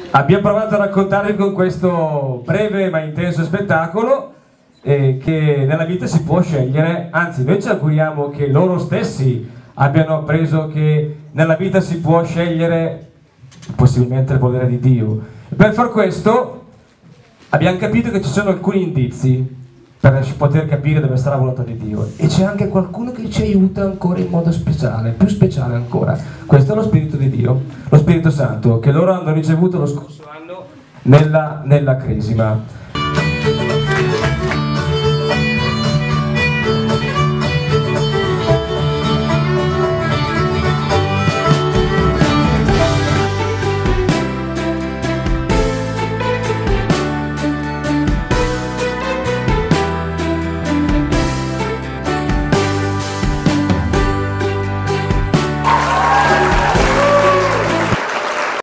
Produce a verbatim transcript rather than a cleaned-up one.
Abbiamo provato a raccontarvi con questo breve ma intenso spettacolo eh, che nella vita si può scegliere, anzi noi ci auguriamo che loro stessi abbiano appreso che nella vita si può scegliere possibilmente il volere di Dio. Per far questo abbiamo capito che ci sono alcuni indizi per poter capire dove sta la volontà di Dio, e c'è anche qualcuno che ci aiuta ancora in modo speciale, più speciale ancora. Questo è lo Spirito di Dio, lo Spirito Santo, che loro hanno ricevuto lo scorso anno nella, nella Cresima.